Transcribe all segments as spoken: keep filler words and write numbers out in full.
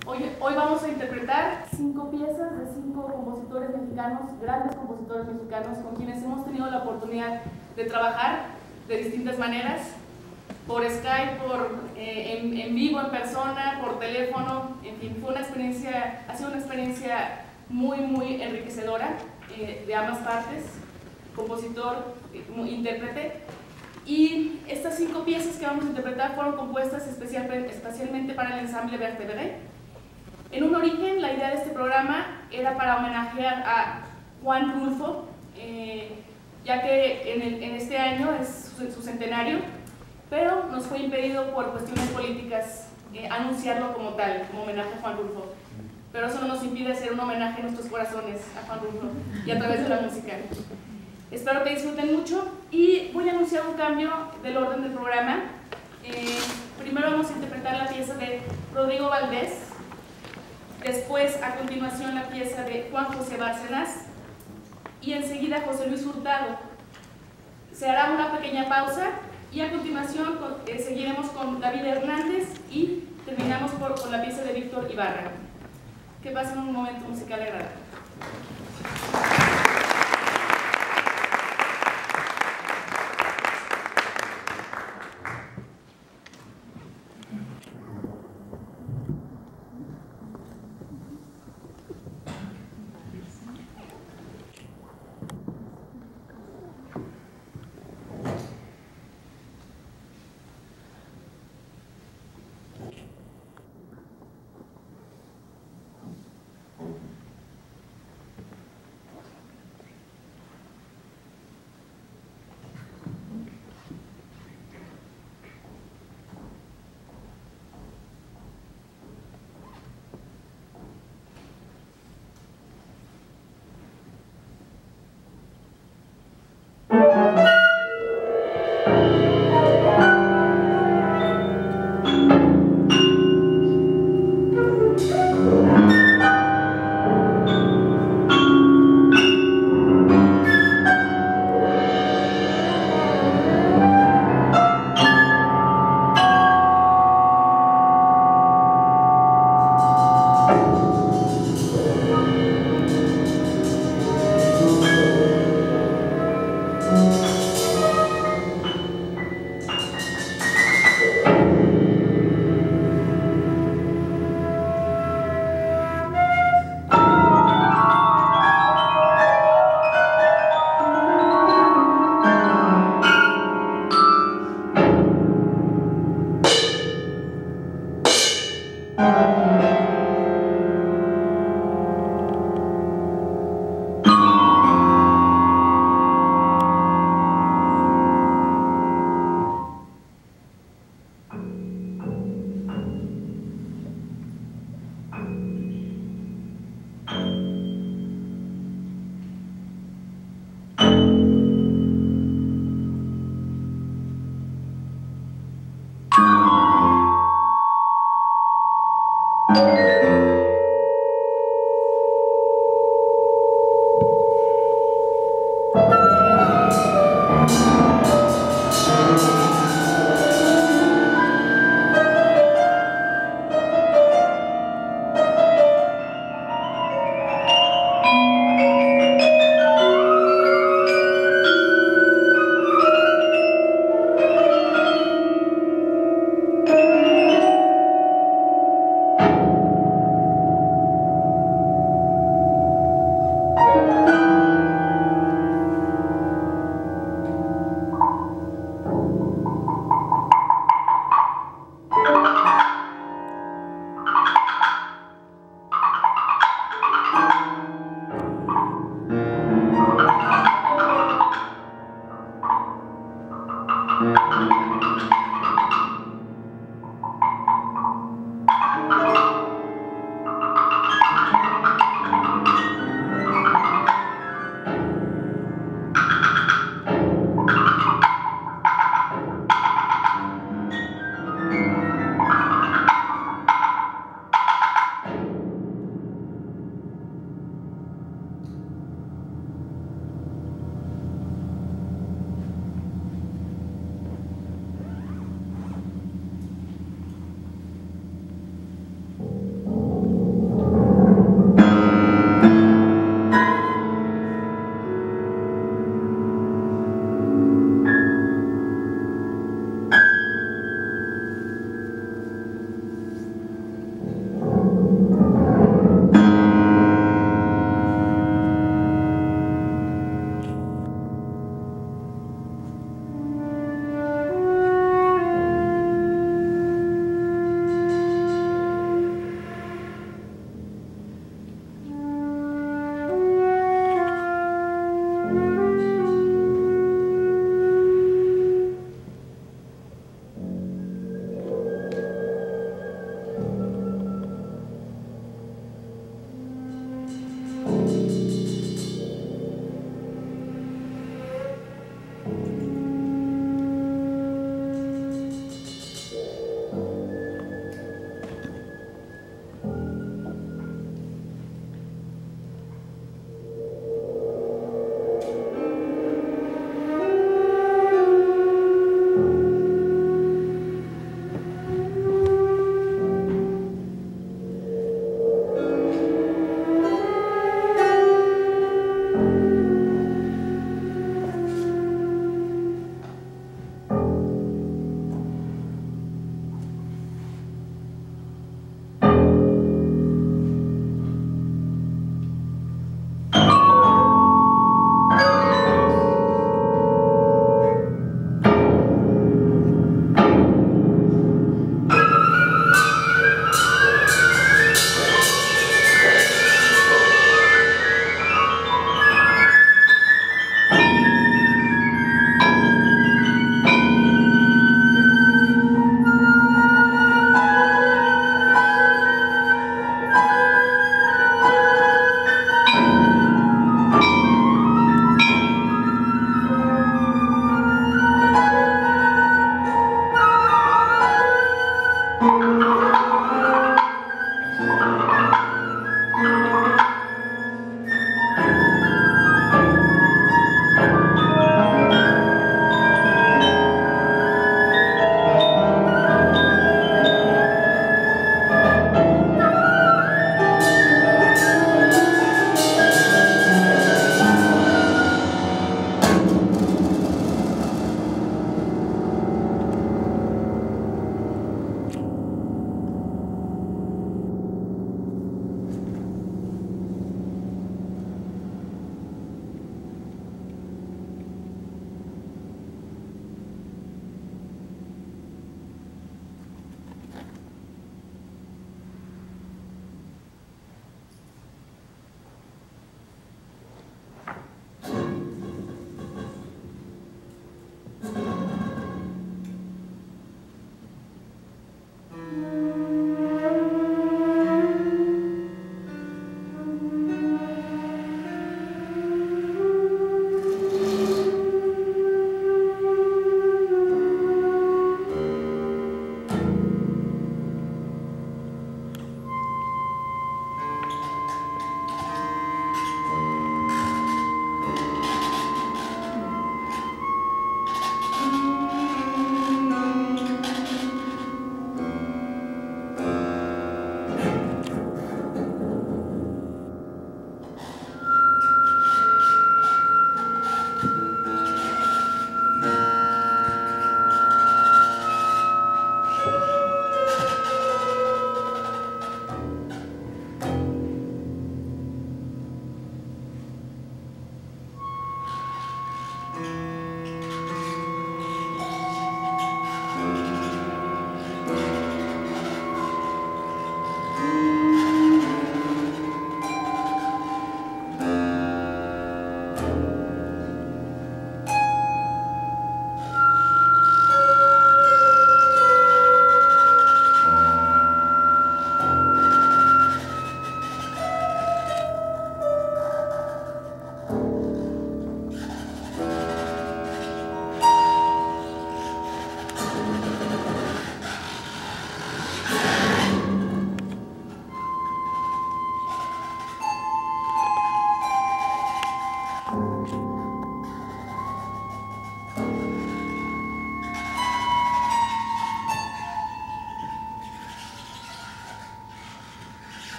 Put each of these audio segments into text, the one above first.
Hoy, hoy vamos a interpretar cinco piezas de cinco compositores mexicanos, grandes compositores mexicanos, con quienes hemos tenido la oportunidad de trabajar de distintas maneras, por Skype, por, eh, en, en vivo, en persona, por teléfono. En fin, fue una experiencia, ha sido una experiencia muy, muy enriquecedora eh, de ambas partes, compositor, eh, intérprete. Y estas cinco piezas que vamos a interpretar fueron compuestas especial, especialmente para el ensamble Vertebré. En un origen, la idea de este programa era para homenajear a Juan Rulfo, eh, ya que en, el, en este año es su, su centenario, pero nos fue impedido por cuestiones políticas eh, anunciarlo como tal, como homenaje a Juan Rulfo. Pero eso no nos impide hacer un homenaje en nuestros corazones a Juan Rulfo y a través de la música. Espero que disfruten mucho y voy a anunciar un cambio del orden del programa. Eh, primero vamos a interpretar la pieza de Rodrigo Valdés, después a continuación la pieza de Juan José Bárcenas y enseguida José Luis Hurtado. Se hará una pequeña pausa y a continuación eh, seguiremos con David Hernández y terminamos por, con la pieza de Víctor Ibarra. Que pasen un momento musical agradable.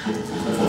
Gracias.